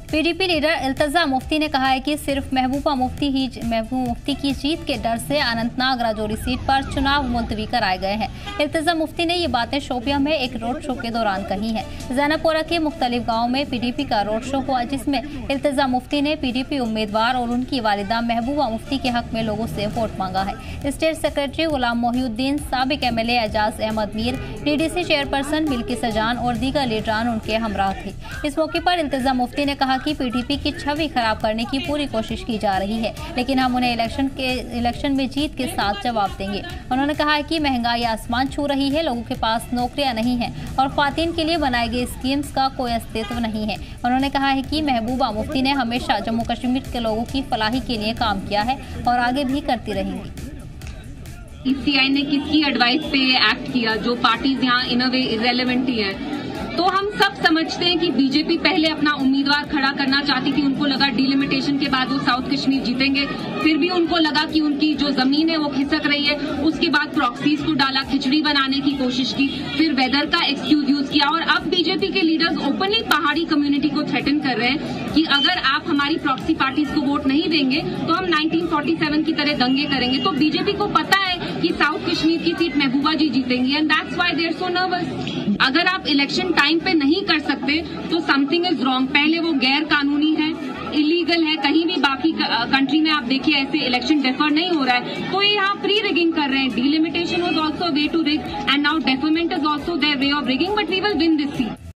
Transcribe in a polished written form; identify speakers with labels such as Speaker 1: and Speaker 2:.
Speaker 1: PDP leader Iltija Mufti ने कहा है कि सिर्फ महबूबा मुफ्ती की जीत के डर से अनंतनाग राजौरी सीट पर चुनाव मुलतवी कराए गए हैं। इल्तिजा मुफ्ती ने ये बातें शोपियां में एक रोड शो के दौरान कही हैं। जैनबपोरा के मुख्तलिफ गाँव में पीडीपी का रोड शो हुआ, जिसमें इल्तिजा मुफ्ती ने पीडीपी उम्मीदवार और उनकी वालिदा महबूबा मुफ्ती के हक में लोगों से वोट मांगा है। स्टेट सेक्रेटरी गुलाम मोहिउद्दीन, साबिक MLA Ejaz Ahmad Mir, DDC chairperson Bilkis Jan और दीगर लीडरान उनके हमरा थे। इस मौके पर इल्तिजा मुफ्ती ने कहा कि पीडीपी की छवि खराब करने की पूरी कोशिश की जा रही है, लेकिन हम उन्हें इलेक्शन में जीत के साथ जवाब देंगे। उन्होंने कहा है कि महंगाई आसमान छू रही है, लोगों के पास नौकरियां नहीं हैं और ख्वातीन के लिए बनाई गई स्कीम्स का कोई अस्तित्व नहीं है। उन्होंने कहा है कि महबूबा मुफ्ती ने हमेशा जम्मू कश्मीर के लोगों की फलाही के लिए काम किया है और आगे भी करती रहेंगी।
Speaker 2: ईसीआई ने किसकी एडवाइस पे एक्ट किया, जो पार्टीज यहाँ इन अ वे इररेलेवेंट ही है। तो हम सब समझते हैं कि बीजेपी पहले अपना उम्मीदवार खड़ा करना चाहती थी। उनको लगा डिलिमिटेशन के बाद वो साउथ कश्मीर जीतेंगे, फिर भी उनको लगा कि उनकी जो जमीन है वो खिसक रही है। उसके बाद प्रॉक्सीज को डाला, खिचड़ी बनाने की कोशिश की, फिर वेदर का एक्सक्यूज यूज किया और अब बीजेपी के लीडर्स ओपनली पहाड़ी कम्युनिटी को थ्रेटन कर रहे हैं कि अगर आप हमारी प्रॉक्सी पार्टीज को वोट नहीं देंगे तो हम 1947 की तरह दंगे करेंगे। तो बीजेपी को पता है कि साउथ कश्मीर की सीट महबूबा जी जीतेंगी and that's why they are so nervous. अगर आप इलेक्शन टाइम पे नहीं कर सकते तो समथिंग इज रॉन्ग। पहले वो गैर कानूनी है, इलीगल है। कहीं भी बाकी कंट्री में आप देखिए ऐसे इलेक्शन डेफर नहीं हो रहा है, तो ये यहाँ प्री रिगिंग कर रहे हैं। Delimitation was also way to rig and now deferment is also their way of rigging, but we will win this seat.